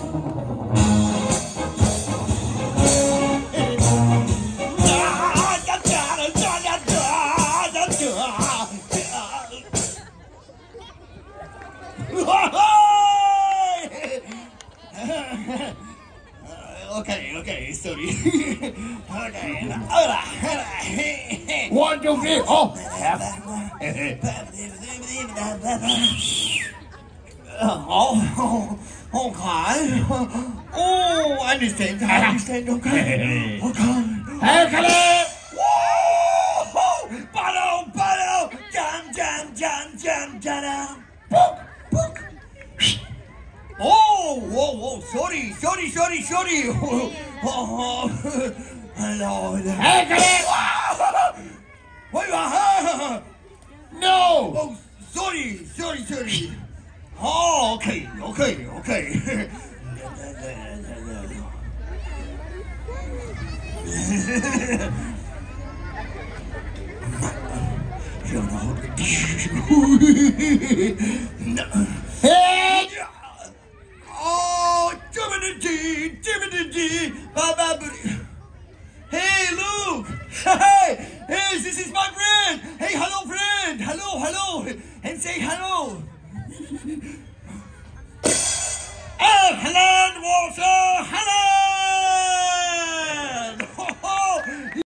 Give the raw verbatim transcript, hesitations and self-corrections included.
Okay, okay, sorry. Okay, hola. One, two, three, oh! Oh, oh, okay. Oh, I understand, I understand, okay. Okay. Hey, Caleb! Whoa! Bottle, bottle! Jam, jam, jam, jam, jam, book, book. Oh, whoa, whoa, sorry, sorry, sorry, sorry. Oh, oh, hello. Hey, Caleb! What you are? No! Oh, sorry, sorry, sorry. Oh, okay, okay, okay. Hey! Oh, Jiminy, Jiminy, Baba. Hey, Luke. Hey, hey, this is my friend. Hey, hello, friend. Hello, hello. And say hello. Oh, hello, Walter.